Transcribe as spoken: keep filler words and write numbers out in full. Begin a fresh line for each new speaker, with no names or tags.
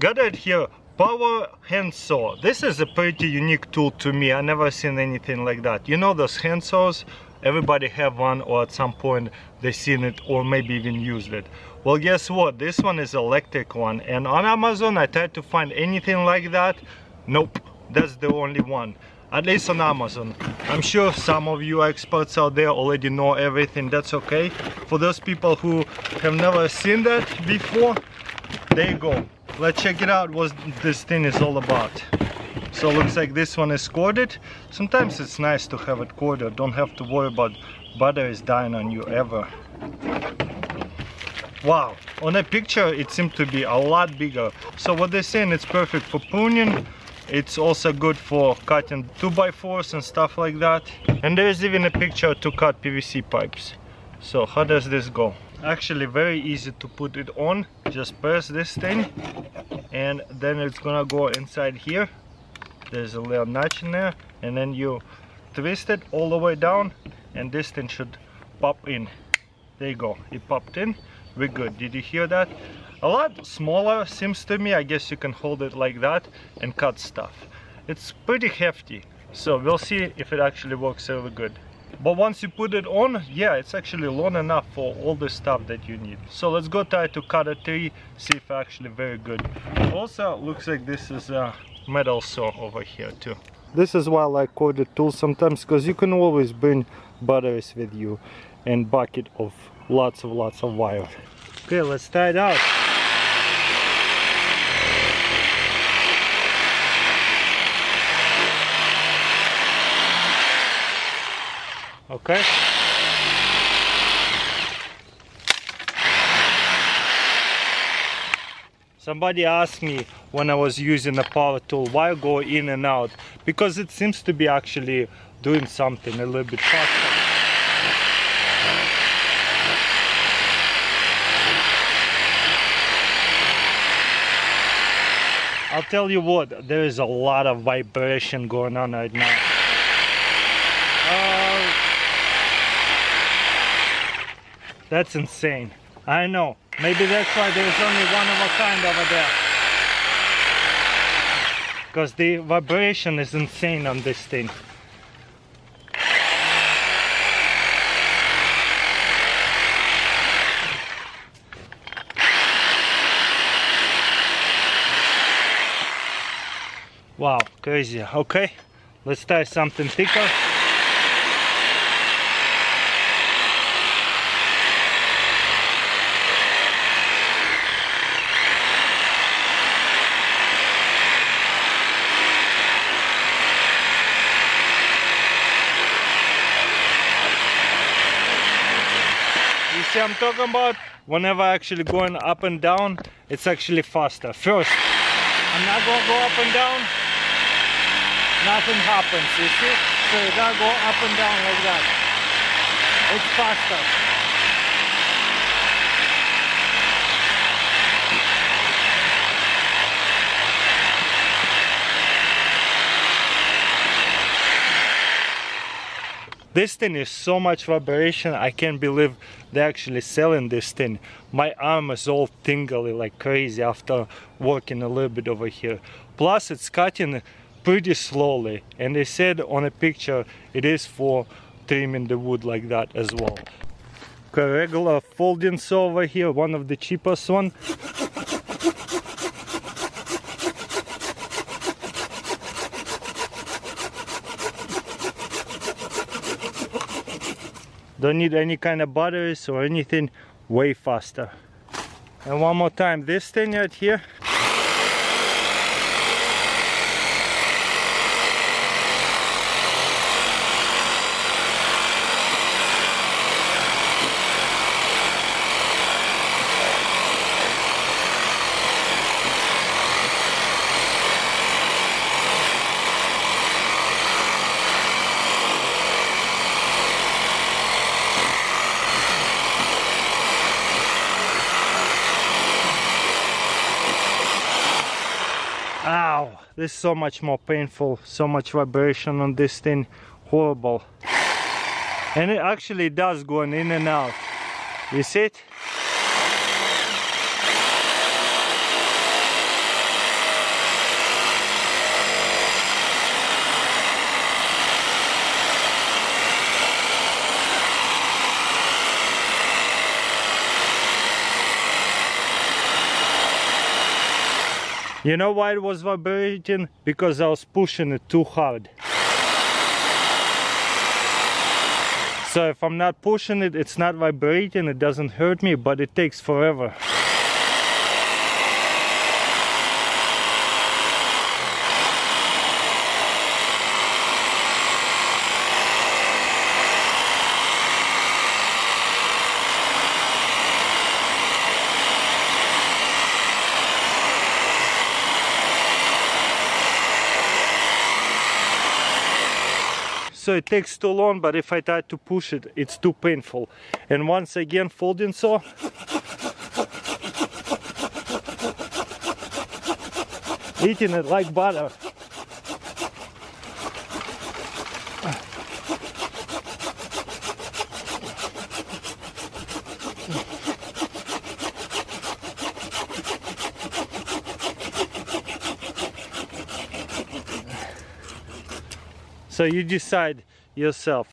Got it here, power hand saw. This is a pretty unique tool to me. I never seen anything like that. You know those hand saws? Everybody have one, or at some point they seen it or maybe even used it. Well, guess what? This one is electric one, and on Amazon I tried to find anything like that. Nope, that's the only one. At least on Amazon. I'm sure some of you experts out there already know everything. That's okay. For those people who have never seen that before, there you go. Let's check it out what this thing is all about. So looks like this one is corded. Sometimes it's nice to have it corded. Don't have to worry about batteries dying on you ever. Wow, on a picture it seemed to be a lot bigger. So what they're saying, it's perfect for pruning. It's also good for cutting two by fours and stuff like that. And there's even a picture to cut P V C pipes. So how does this go? Actually very easy to put it on. Just press this thing and then it's gonna go inside here. There's a little notch in there, and then you twist it all the way down and this thing should pop in. There you go, it popped in. We're good. Did you hear that? A lot smaller seems to me. I guess you can hold it like that and cut stuff. It's pretty hefty, so we'll see if it actually works really good. But once you put it on, yeah, it's actually long enough for all the stuff that you need. So let's go try to cut a tree, see if it's actually very good. Also looks like this is a metal saw over here too. This is why I like corded tools sometimes, because you can always bring batteries with you and bucket of lots of lots of wire. Okay, let's try it out. Okay. Somebody asked me when I was using a power tool, why go in and out? Because it seems to be actually doing something a little bit faster. I'll tell you what, there is a lot of vibration going on right now. Uh, that's insane. I know. Maybe that's why there's only one of a kind over there. Because the vibration is insane on this thing. Wow, crazy. Okay, let's try something thicker. You see I'm talking about? Whenever actually going up and down, it's actually faster. First, I'm not gonna go up and down. Nothing happens, you see? So you gotta go up and down like that. It's faster. This thing is so much vibration, I can't believe they're actually selling this thing. My arm is all tingly like crazy after working a little bit over here. Plus it's cutting pretty slowly, and they said on a picture it is for trimming the wood like that as well. Okay, regular folding saw over here, one of the cheapest one. Don't need any kind of batteries or anything, way faster. And one more time, this thing right here. Ow, this is so much more painful, so much vibration on this thing, horrible. And it actually does go in and out. You see it? You know why it was vibrating? Because I was pushing it too hard. So if I'm not pushing it, it's not vibrating, it doesn't hurt me, but it takes forever. So it takes too long, but if I try to push it, it's too painful. And once again, folding saw. Eating it like butter. So you decide yourself.